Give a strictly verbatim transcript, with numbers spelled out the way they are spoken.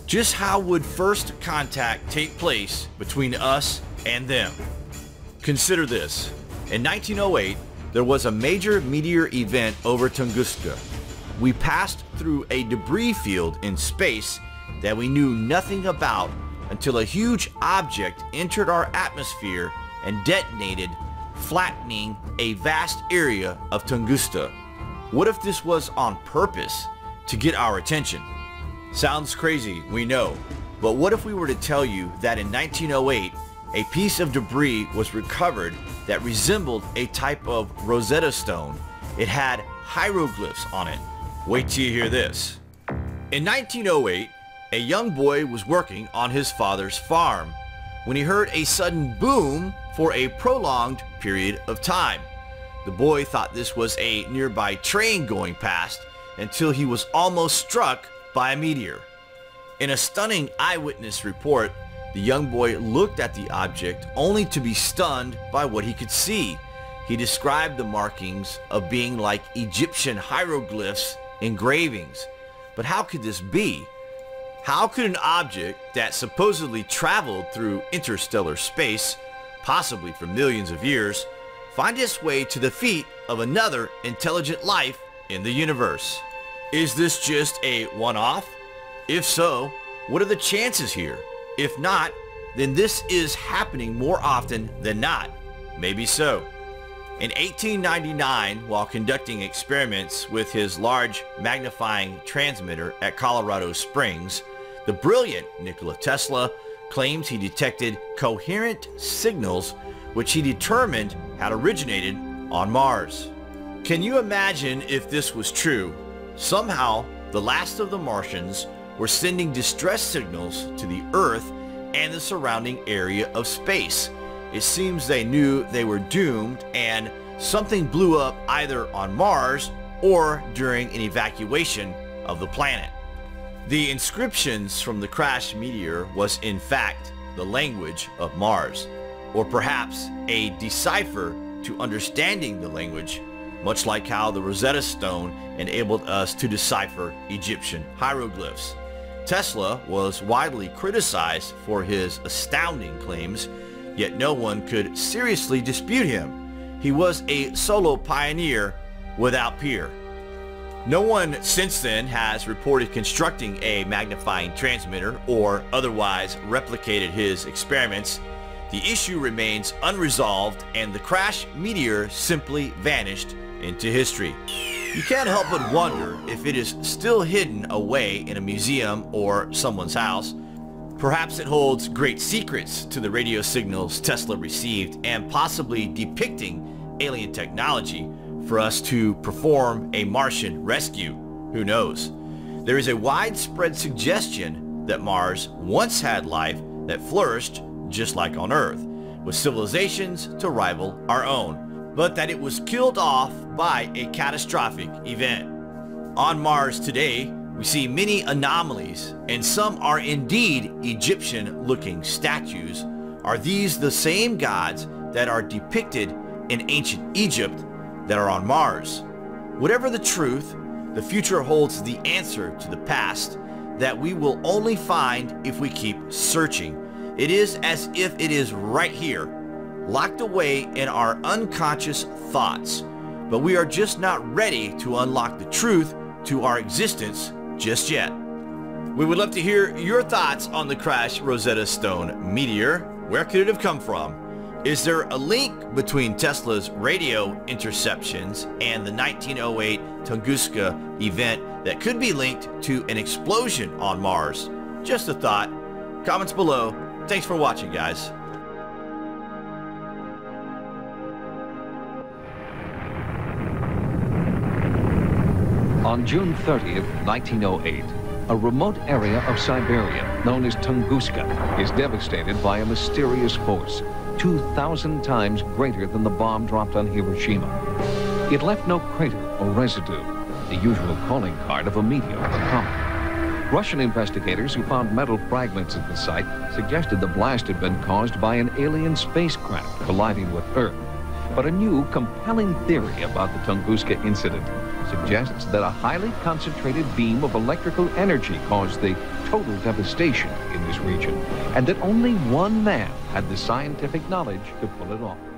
Just how would first contact take place between us and them? Consider this. In nineteen oh eight, there was a major meteor event over Tunguska. We passed through a debris field in space that we knew nothing about until a huge object entered our atmosphere and detonated, flattening a vast area of Tunguska. What if this was on purpose to get our attention? Sounds crazy, we know, but what if we were to tell you that in nineteen oh eight, a piece of debris was recovered that resembled a type of Rosetta Stone? It had hieroglyphs on it. Wait till you hear this. In nineteen oh eight, a young boy was working on his father's farm when he heard a sudden boom for a prolonged period of time. The boy thought this was a nearby train going past until he was almost struck by a meteor. In a stunning eyewitness report, the young boy looked at the object only to be stunned by what he could see. He described the markings of being like Egyptian hieroglyphs engravings. But how could this be? How could an object that supposedly traveled through interstellar space, possibly for millions of years, find its way to the feet of another intelligent life in the universe? Is this just a one-off? If so, what are the chances here? If not, then this is happening more often than not. Maybe so. In eighteen ninety-nine, while conducting experiments with his large magnifying transmitter at Colorado Springs, the brilliant Nikola Tesla claims he detected coherent signals which he determined had originated on Mars. Can you imagine if this was true? Somehow, the last of the Martians were sending distress signals to the Earth and the surrounding area of space. It seems they knew they were doomed and something blew up either on Mars or during an evacuation of the planet. The inscriptions from the crashed meteor was in fact the language of Mars, or perhaps a decipher to understanding the language, much like how the Rosetta Stone enabled us to decipher Egyptian hieroglyphs. Tesla was widely criticized for his astounding claims, yet no one could seriously dispute him. He was a solo pioneer without peer. No one since then has reported constructing a magnifying transmitter or otherwise replicated his experiments. The issue remains unresolved and the crashed meteor simply vanished into history. You can't help but wonder if it is still hidden away in a museum or someone's house. Perhaps it holds great secrets to the radio signals Tesla received and possibly depicting alien technology for us to perform a Martian rescue. Who knows? There is a widespread suggestion that Mars once had life that flourished just like on Earth, with civilizations to rival our own, but that it was killed off by a catastrophic event. On Mars today, we see many anomalies, and some are indeed Egyptian-looking statues. Are these the same gods that are depicted in ancient Egypt that are on Mars? Whatever the truth, the future holds the answer to the past that we will only find if we keep searching. It is as if it is right here, locked away in our unconscious thoughts, but we are just not ready to unlock the truth to our existence just yet. We would love to hear your thoughts on the crashed Rosetta Stone meteor. Where could it have come from? Is there a link between Tesla's radio interceptions and the nineteen oh eight Tunguska event that could be linked to an explosion on Mars? Just a thought. Comments below. Thanks for watching, guys. On June thirtieth, nineteen oh eight, a remote area of Siberia known as Tunguska is devastated by a mysterious force two thousand times greater than the bomb dropped on Hiroshima. It left no crater or residue, the usual calling card of a meteor or comet. Russian investigators who found metal fragments at the site suggested the blast had been caused by an alien spacecraft colliding with Earth. But a new, compelling theory about the Tunguska incident suggests that a highly concentrated beam of electrical energy caused the total devastation in this region, and that only one man had the scientific knowledge to pull it off.